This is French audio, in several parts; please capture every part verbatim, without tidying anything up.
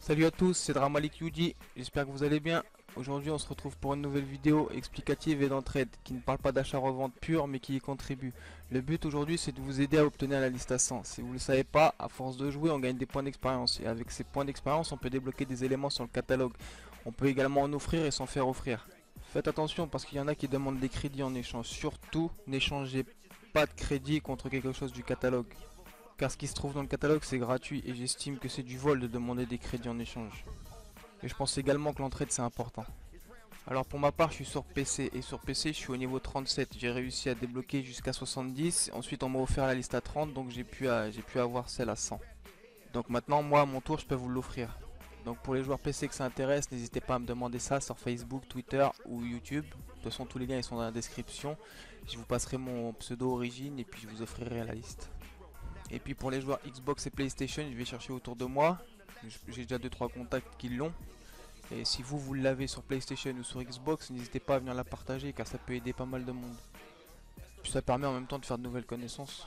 Salut à tous, c'est Dramalik Yuji, j'espère que vous allez bien. Aujourd'hui on se retrouve pour une nouvelle vidéo explicative et d'entraide qui ne parle pas d'achat-revente pur mais qui y contribue. Le but aujourd'hui c'est de vous aider à obtenir la liste à cent. Si vous ne le savez pas, à force de jouer on gagne des points d'expérience et avec ces points d'expérience on peut débloquer des éléments sur le catalogue. On peut également en offrir et s'en faire offrir. Faites attention parce qu'il y en a qui demandent des crédits en échange. Surtout n'échangez pas de crédit contre quelque chose du catalogue. Car ce qui se trouve dans le catalogue c'est gratuit et j'estime que c'est du vol de demander des crédits en échange. Et je pense également que l'entraide c'est important. Alors pour ma part je suis sur P C et sur P C je suis au niveau trente-sept. J'ai réussi à débloquer jusqu'à soixante-dix. Ensuite on m'a offert la liste à trente donc j'ai pu, j'ai pu avoir celle à cent. Donc maintenant moi à mon tour je peux vous l'offrir. Donc pour les joueurs P C que ça intéresse, n'hésitez pas à me demander ça sur Facebook, Twitter ou YouTube. De toute façon tous les liens ils sont dans la description. Je vous passerai mon pseudo origine et puis je vous offrirai la liste. Et puis pour les joueurs Xbox et PlayStation, je vais chercher autour de moi. J'ai déjà deux trois contacts qui l'ont. Et si vous, vous l'avez sur PlayStation ou sur Xbox, n'hésitez pas à venir la partager car ça peut aider pas mal de monde. Puis ça permet en même temps de faire de nouvelles connaissances.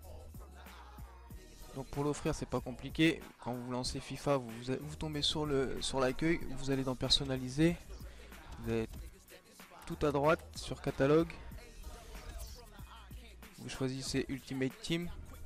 Donc pour l'offrir c'est pas compliqué. Quand vous lancez FIFA, vous, vous tombez sur le sur l'accueil, vous allez dans personnaliser. Vous avez tout à droite sur catalogue. Vous choisissez Ultimate Team.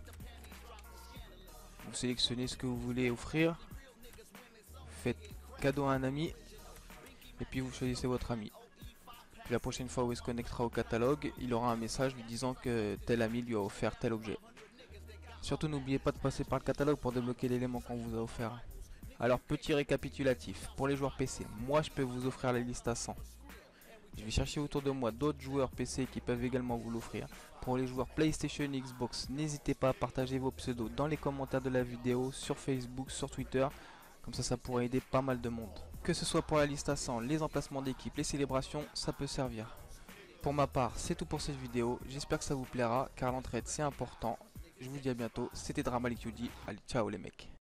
Vous sélectionnez ce que vous voulez offrir, vous faites cadeau à un ami et puis vous choisissez votre ami. Puis la prochaine fois où il se connectera au catalogue, il aura un message lui disant que tel ami lui a offert tel objet. Surtout n'oubliez pas de passer par le catalogue pour débloquer l'élément qu'on vous a offert. Alors petit récapitulatif, pour les joueurs P C, moi je peux vous offrir la liste à cent. Je vais chercher autour de moi d'autres joueurs P C qui peuvent également vous l'offrir. Pour les joueurs PlayStation et Xbox, n'hésitez pas à partager vos pseudos dans les commentaires de la vidéo, sur Facebook, sur Twitter. Comme ça, ça pourrait aider pas mal de monde. Que ce soit pour la liste à cent, les emplacements d'équipe, les célébrations, ça peut servir. Pour ma part, c'est tout pour cette vidéo. J'espère que ça vous plaira, car l'entraide c'est important. Je vous dis à bientôt. C'était Dramalik Yuji. Allez, ciao les mecs.